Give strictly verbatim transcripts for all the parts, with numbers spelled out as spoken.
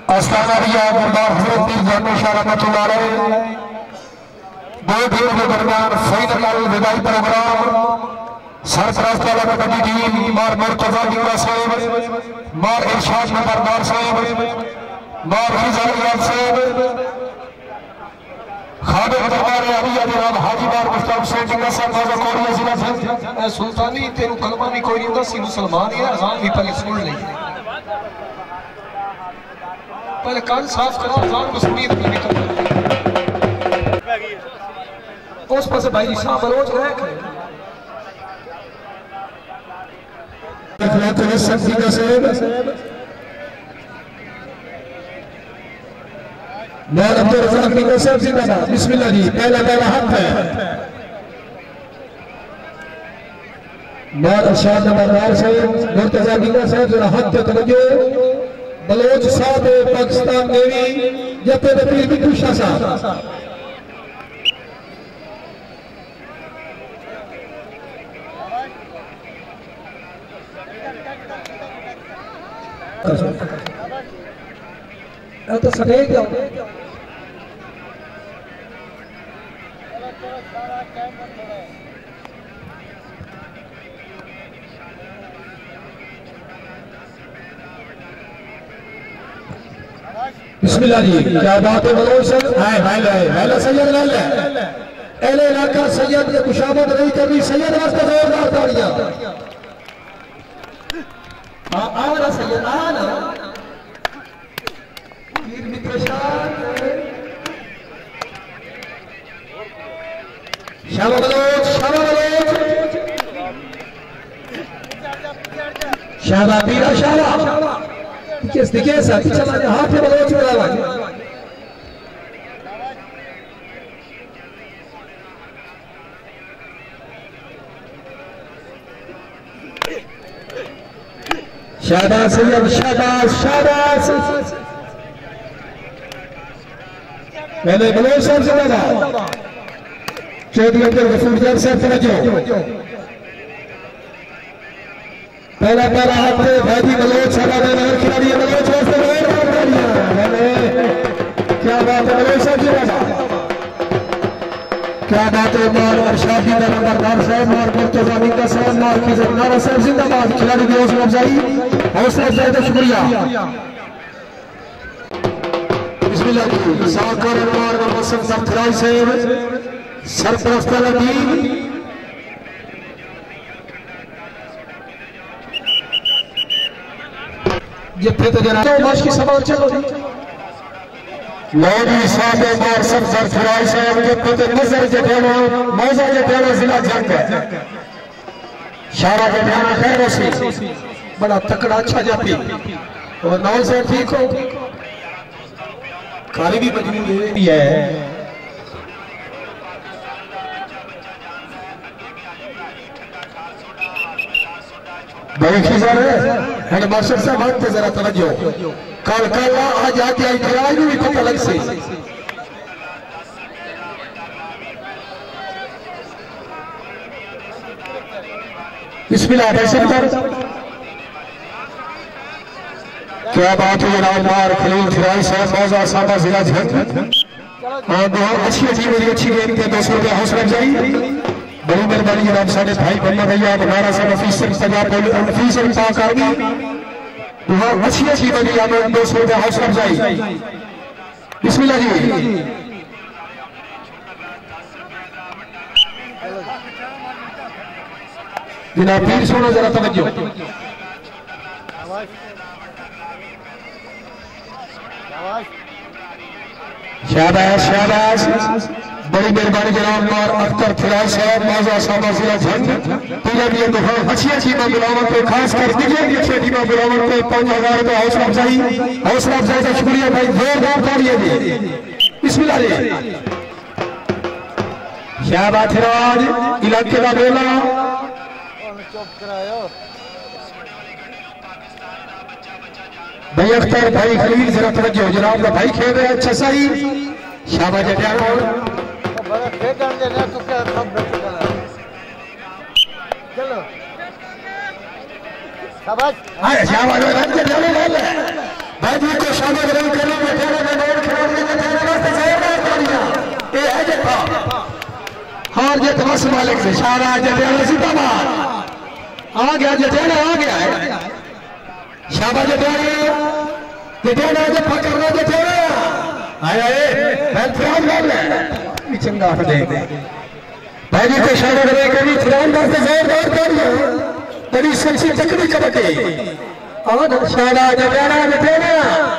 आस्थाना रिया गुरदार हजरत पीर जानो शाह रहमतुल्लाह अलैह दो टीम के दरमियान फाइनल विदाई प्रोग्राम सरफराज वाला कबड्डी टीम मार मुर्तजा डिंगरा साहब मार इरशाद नंबरदार साहब मार हिजारियात साहब खादर दरबार अलिया जनाब हाजी बार मुस्तफा हुसैन डिंगरा साहब बाजा कोरिया जिला सुल्तानी तेरू कलमा भी कोई नहीं होता सी मुसलमान है अजान भी पहले सुन ले पहले कान साफ करो अजान को सुनिए तो निकल उस पास भाई शाह बलोच रह के अखलात शक्ति का साहब मौल अब्दुल रज़ाक डिंगरा साहब जिंदाबाद बिस्मिल्लाह जी पहला पहला हाथ है मौल इरशाद नंबरदार साहब मुर्तजा डिंगरा साहब जरा हाथ पे तवज्जो बलोच साहब पाकिस्तान नेवी जपे पीर बिट्टू शाह साहब तो सटेज जाओ बिस्मिल्लाह जी क्या बात है बलोच सर हाय हाय हाय सैयद लाल एले इलाका सैयद के खुशामद नहीं करनी सैयद वास्ते जोरदार तालियां हां आओ ना सैयद आ ना वीर मित्र शाह बलोच शाह बलोच शाह पीरा शाह किस दिखे साथ चला हाथ पे बलोच में आवाज शाबाश सैयद शाबाश शाबाश पहले बलोच साहब जिंदाबाद चौधरी अब्दुल गफूर जान साहब तवज्जो पहला पहला हाथ भाजी बलोच साहब ने और खिलाड़ी बलोच वास्ते क्या बात है बलोच साहब जिंदाबाद क्या बात है मार इरशाद नंबरदार साहब मार मुर्तजा डिंगरा साहब मार की जरनारा साहब जिंदाबाद खिलाड़ी की हौसला अफजाई हौसला अफजाई का शुक्रिया बिस्मिल्लाह जी साकर मार मौसम सरफराज साहब सरपरस्त टीम जिथे तो जनाब माश की सवाल चलो मौलवी साहब और सब सरफराज साहब जिथे तो नजर जटेलो मौजा जटेलो जिला जंग शारा जटेलो खैर वसी बड़ा तकड़ा अच्छा जापी और नौ से ठीक हो कारी भी मजबूत है बड़ी खिजा है मास्टर साहब हाथ पे जरा तवज्जो कल कल आज आके आई फिराज भी पता लग से बिस्मिल्लाह बैसतर क्या बात है जनाब मार खलील फिराज साहब मौजा साहब जिला झंड और बहुत अच्छी अच्छी मेरी अच्छी गेम के दो सौ रुपया हौसला अफजाई बड़ी मेहरबानी जनाब साढ़े भाई बन्ना भैया हमारा सब ऑफिसर सजा ऑफिसर पाक आ गई बहुत अच्छी अच्छी बनी हमें दो सौ रुपया हौसला अफजाई बिस्मिल्लाह जी जनाब पीर सुनो जरा तवज्जो शाबाश शाबाश बड़ी मेहरबानी जनाब और अख्तर फिराज साहब मौजा साहब जिला झंड पूरा भी अच्छी अच्छी बुलावट पे खास कर दिखे अच्छी अच्छी बुलावट पे पाँच हजार रुपये हौसला अफजाई हौसला अफजाई का शुक्रिया भाई जोरदार तालियां दी बिस्मिल्लाह जी शाबाश फिराज इलाके का बेला भाई अख्तर भाई खलील जरा तवज्जो जनाब का भाई खेल रहे अच्छा सही शाबाश जटियालो चलो शाबाश हां शाबाश भाई जी को शामिल नहीं करने में तेरे में नोट खिलाड़ी के तेरे वास्ते जोरदार तालियां ये है देखा हार जीत बस मालिक से शारा जटेड़ा जिंदाबाद आ गया जटेड़ा आ गया है शाबाश जटेड़ा जटेड़ा जो पकड़ना जटेड़ा आया है फैन बोल ले चंगा दे भाई जी को शामिल नहीं करनी खिलाड़ी वास्ते जोरदार तालियां बड़ी सच्ची तकड़ी कबड्डी और शारा जटेड़ा जटेड़ा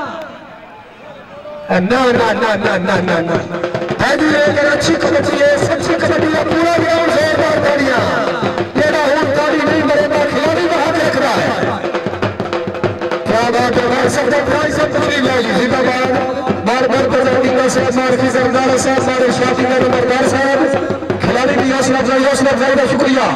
ना ना ना ना ना ना ना भाई अगर अच्छी कबड्डी है सच्ची कबड्डी है पूरा ग्राउंड जोरदार तालियां तेरा और ताली नहीं मरेगा खिलाड़ी वहां देख रहा है क्या बात है भाई सब भाई सब पूरी लागी जिंदाबाद बार बार प्रधानी का साथ मार की सरदार साहब हमारे शाफी नंबरदार साहब खिलाड़ी की हौसला अफजाई हौसला अफजाई का शुक्रिया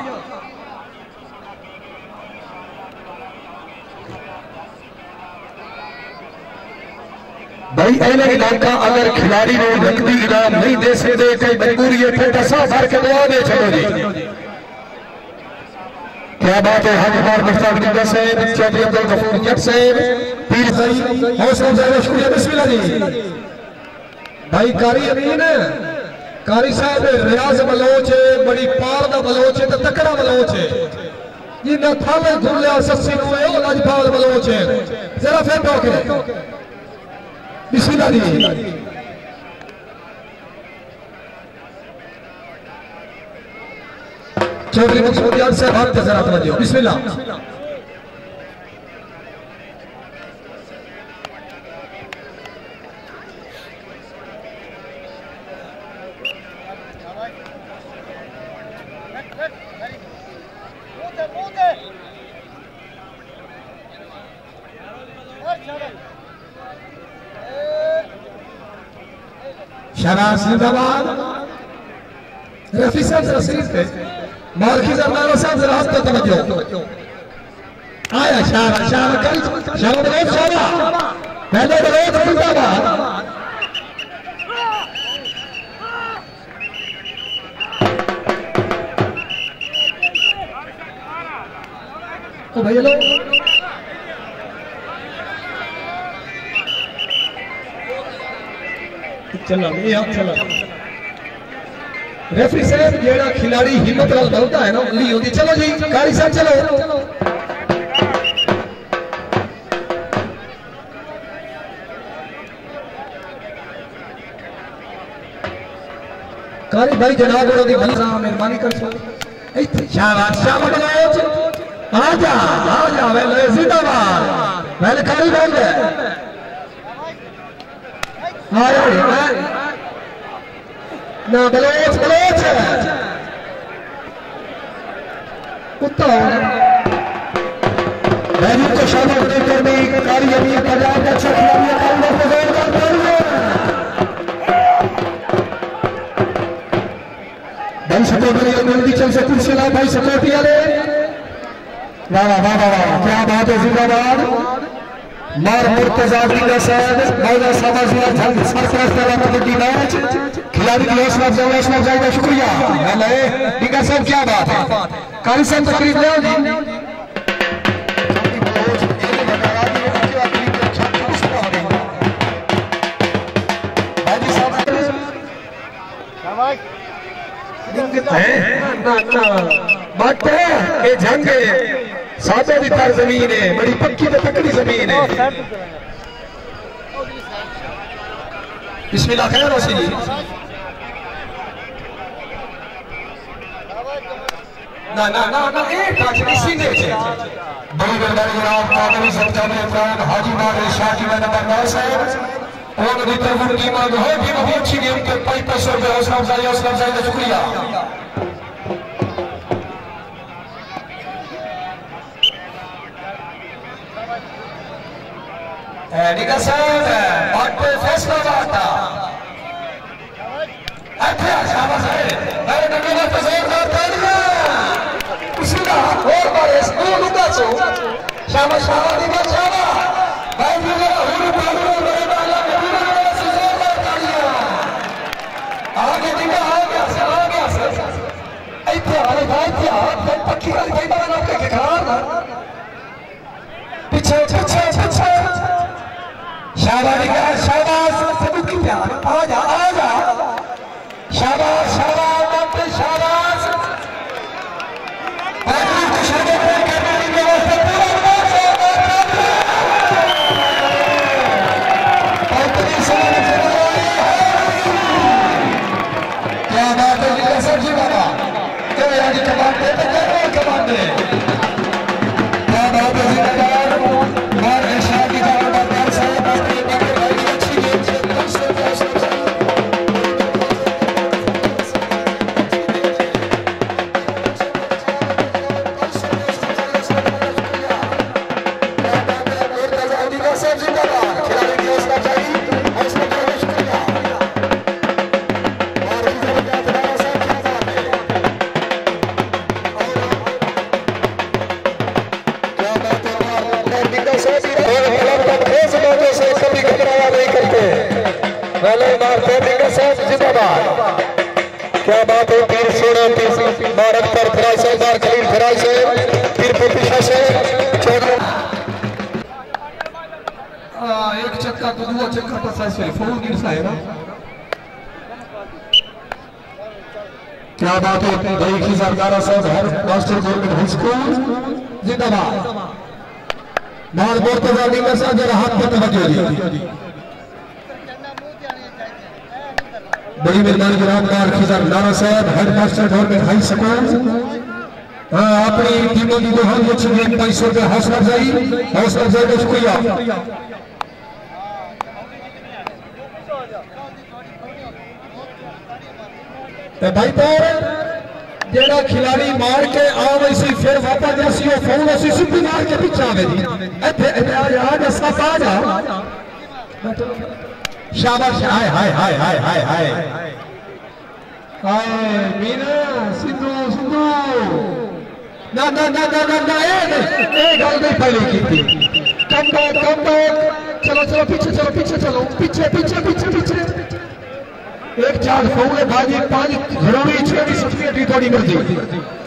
भाई ऐसा इलाका अगर खिलाड़ी को नकदी इनाम नहीं दे सकते कई मजबूरी है फिर दसा भर के दुआ दे चलो जी क्या बात है हाजी बार मुफ्तार निगा साहब चौधरी अब्दुल गफूर जट साहब पीर भाई हौसला अफजाई शुक्रिया बिस्मिल्लाह जी भाई कारी अमीन कारी साहब रियाज बलोच बड़ी पार दा बलोच ते तकड़ा बलोच जिन्ना थाले धुलिया सस्सी नु है ओ लाजपाल बलोच जरा फिर टोके बिस्मिल्लाह जी चौधरी मकसूदियान साहब आप जरा तवज्जो बिस्मिल्लाह शहबाज जिंदाबाद रफी साहब जरा सीट पे मार्किज अल्लाह साहब जरा हाथ पे तवज्जो आया शारा शारा कल शारा बहुत शारा पहले बहुत जिंदाबाद तो भैया लोग चलो ये चलो रेफरी साहब जेड़ा खिलाड़ी हिम्मत वाल बोलता है ना उंगली होती चलो जी कारी साहब चलो कारी भाई जनाब और दी भला मेहरबानी कर सो इथे शाबाश शाबाश आजा आजा वेले जिंदाबाद वेले कारी बोल दे ना बलोच बलोच कुत्ता मैंने तो शामिल होकर में कारी अमीर पंजाब का अच्छा खिलाड़ी काउंटर पे जोरदार तालियां भाई सपोर्टी जल्दी चल से कुर्सी ला भाई सपोर्टी वाले वाह वाह वाह वाह क्या बात है जिंदाबाद मार मुर्तजा का साहब मौला साहब जिला जंग सरफराज वाला कबड्डी मैच खिलाड़ी की हौसला अफजाई हौसला अफजाई का शुक्रिया हेलो निगा साहब क्या बात है कारी साहब तकरीब ले जी बट ये जंग सादे दी तर जमीन है बड़ी पक्की ते तकड़ी जमीन है बिस्मिल्लाह खैर हो सी ना ना ना ना ए टच इसी ने बड़ी बड़ी जनाब कादरी सरकार ने इमरान हाजी मारे शाजी में नंबर नौ साहब और दी तरफ टीम हो भी बहुत अच्छी गेम के पाँच सौ रुपए हौसला अफजाई हौसला अफजाई का शुक्रिया निका साहब बात फैसला बात अच्छा शाबाश है मेरे नंगे बात जोरदार तालियां उसी का और बारे स्कूल लुका छो शाबाश शाबाश निका शाबाश भाई मेरे हुरू बाबू मेरे बाला मेरे से जोरदार तालियां आगे निका आ गया सर आ गया सर इथे वाले भाई की हाथ पे पक्की वाली भाई बना के खड़ा ना पीछे पीछे पीछे शाबाश शाबाश सबूत की प्यार आ जा आ जा शाबाश शाबाश शाबाश क्या बात है सर जी बाबा क्या यार कमाल दे कमाल दे क्या बात है क्या बात है पीर सोना पीर मारक पर फिराई से बार खलील फिराई से पीर पुपिशा से एक चक्का तो दो चक्का तो साइज से फोन गिर सा है ना क्या बात है भाई की सरदारा साहब हर मास्टर गवर्नमेंट हाई स्कूल जिंदाबाद मार बोर्तजा दी का साथ जरा हाथ पे तवज्जो दी बड़ी मेहरबानी जनाब मार खिजार नारा साहब head master government high school हाँ अपनी टीमों की दोहन वो छुए पाँच सौ रुपये हौसला अफजाई हौसला अफजाई का शुक्रिया भाई पर जेड़ा खिलाड़ी मार के आओ वैसी फिर वापस जैसी हो फोन वैसी सिद्धि मार के पीछे आवे दी इथे इथे आ जा आ जा सब आ जा शाबाश हाय हाय हाय हाय हाय हाय हाय मीना सिद्धू सिद्धू ना ना ना ना ना ना ए ए गल नहीं पहले की थी कम बैक कम बैक चलो चलो पीछे चलो पीछे चलो पीछे पीछे पीछे पीछे एक चार फौले भाजी पांच घरोड़ी छह भी सब्सिडी थोड़ी मर्जी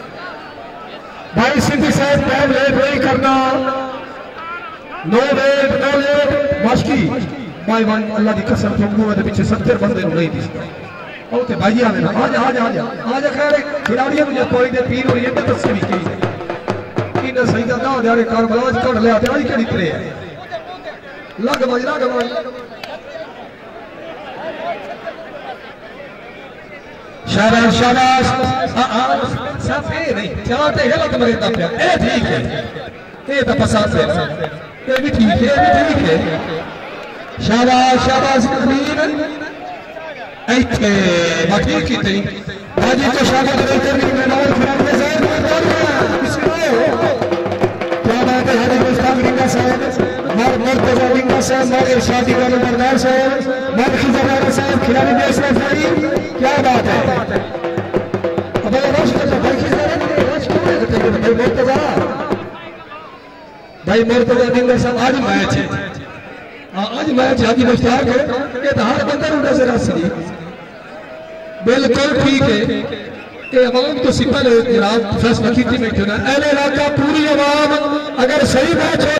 भाई सिद्धि साहब टाइम लेट नहीं करना नो लेट नो लेट मस्की भाई वन अल्लाह की कसम तुमको मेरे पीछे सत्तर बंदे नहीं दिसते और ते भाई आवे ना आजा आजा आजा आजा खैर खिलाड़ियों मुझे कोई दे पीर और ये तो तस्वीर की कि ना सही दा यार कार बलाज कट ले आते आज केड़ी तरे है लग बज लग बज शाबाश शाबाश साफ है नहीं चलो ते गलत मरेता पे ए ठीक है ये तो पसंद है ये भी ठीक है ये भी ठीक है शाबाश शाबाश कबीर ऐथे बाकी की थी बाजी को शाबाश देकर भी मैदान खराब के साथ क्या बात है हरी मुस्ताक रिंगा साहब मर मुर्तजा रिंगा साहब मर इरशादी वाले बरदार साहब मर खिजरार साहब खिलाड़ी देश में भाई क्या बात है अब ये रश का भाई खिजरार रश क्यों है भाई मुर्तजा भाई मुर्तजा रिंगा साहब आज मैच है आज मैच हाजी मुश्ताक है कि हर बंदे को नजर आ सी बिल्कुल ठीक है कि अवाम तो सिंपल जनाब फैसला की थी मैं क्यों ना अहले इलाका पूरी अवाम अगर सही मैच